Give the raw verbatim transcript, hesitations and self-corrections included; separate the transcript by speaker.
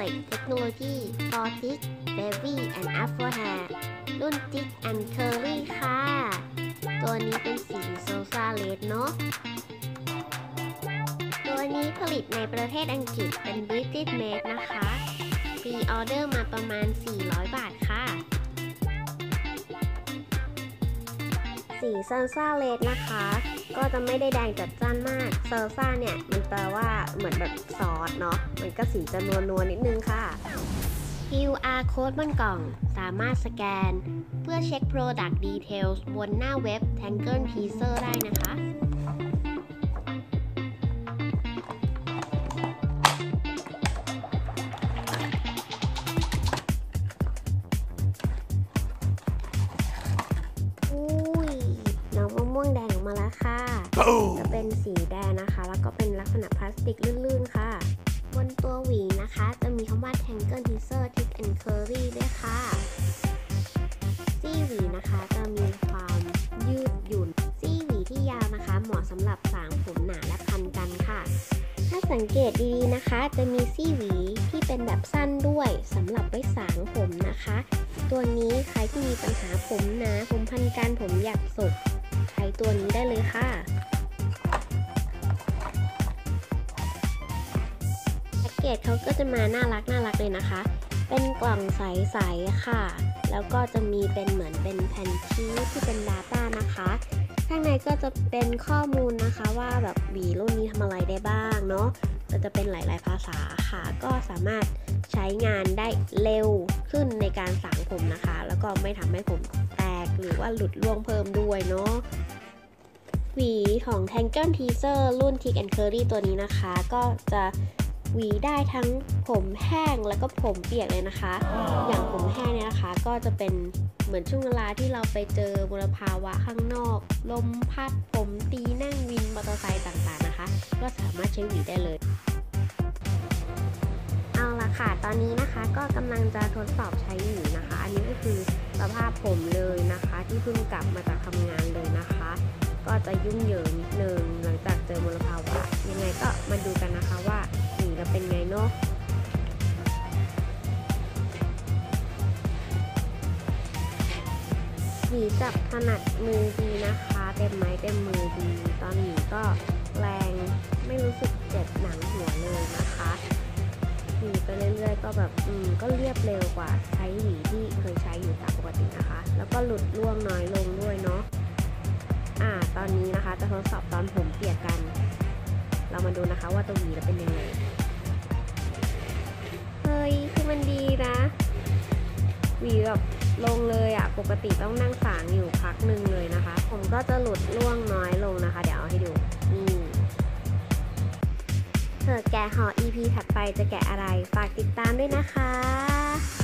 Speaker 1: Reflex Technology for Thick Wavy and Afro Hair รุ่น Thick and Curly ค่ะตัวนี้เป็นสีโซซาเลดเนาะตัวนี้ผลิตในประเทศอังกฤษเป็น British Made นะคะพรีออเดอร์มาประมาณสี่ร้อยบาทค่ะสีซันซ่าเลดนะคะก็จะไม่ได้แดงจัดจ้านมากซันซ่าเนี่ยมันแปลว่าเหมือนแบบซอสเนาะมันก็สีจะนัวนัวนิดนึงค่ะ คิว อาร์ Code บนกล่องสามารถสแกนเพื่อเช็ค Product Details บนหน้าเว็บ Tangle Teaser ได้นะคะม่วงแดงออกมาแล้วค่ะจะเป็นสีแดงนะคะแล้วก็เป็นลักษณะพลาสติกลื่นๆค่ะบนตัวหวีนะคะจะมีคำว่า Tangle Teaser Thick and Curly ด้วยค่ะซี่หวีนะคะจะมีความยืดหยุ่นซี่หวีที่ยาวนะคะเหมาะสำหรับสางผมหนาและพันกันค่ะถ้าสังเกตดีๆนะคะจะมีซี่หวีที่เป็นแบบสั้นด้วยสำหรับไว้สางผมนะคะตัวนี้ใครที่มีปัญหาผมหนาผมพันกันผมหยักสุกใช้ตัวนี้ได้เลยค่ะแพ็กเกจเขาก็จะมาน่ารักน่ารักเลยนะคะเป็นกล่องใสๆค่ะแล้วก็จะมีเป็นเหมือนเป็นแผ่นชีทที่เป็น Data นะคะข้างในก็จะเป็นข้อมูลนะคะว่าแบบหวีรุ่นนี้ทำอะไรได้บ้างเนาะก็จะเป็นหลายๆภาษาค่ะก็สามารถใช้งานได้เร็วขึ้นในการสางผมนะคะแล้วก็ไม่ทำให้ผมแตกหรือว่าหลุดร่วงเพิ่มด้วยเนาะหวีของ Tangle Teaser รุ่น Thick and Curly ตัวนี้นะคะก็จะหวีได้ทั้งผมแห้งแล้วก็ผมเปียกเลยนะคะอย่างผมแห้งเนี่ยนะคะก็จะเป็นเหมือนช่วงเวลาที่เราไปเจอมลภาวะข้างนอกลมพัดผมตีนั่งวินมอเตอร์ไซค์ต่างๆนะคะก็สามารถใช้หวีได้เลยเอาละค่ะตอนนี้นะคะก็กำลังจะทดสอบใช้หวีนะคะอันนี้ก็คือสภาพผมเลยนะคะที่เพิ่งกลับมาจากทำงานเลยนะคะก็จะยุ่งเหยิงนิดนึงหลังจากเจอมลภาวะยังไงก็มาดูกันนะคะว่าหวีจะเป็นไงเนาะหวีจับถนัดมือดีนะคะเต็มไม้เต็มมือดีตอนหวีก็แรงไม่รู้สึกเจ็บหนังหัวเลยนะคะหวีไปเรื่อยๆก็แบบอืมก็เรียบเร็วกว่าใช้หวีที่เคยใช้อยู่ตามปกตินะคะแล้วก็หลุดร่วงน้อยลงด้วยเนาะอ่าตอนนี้นะคะจะทดสอบตอนผมเปียกกันเรามาดูนะคะว่าตัวหวีจะเป็นยังไงเฮ้ยคือมันดีนะหวีแบบลงเลยอ่ะปกติต้องนั่งสางอยู่พักหนึ่งเลยนะคะผมก็จะหลุดร่วงน้อยลงนะคะเดี๋ยวเอาให้ดูนี่เธอแกะห่อ อี พี ถัดไปจะแกะอะไรฝากติดตามด้วยนะคะ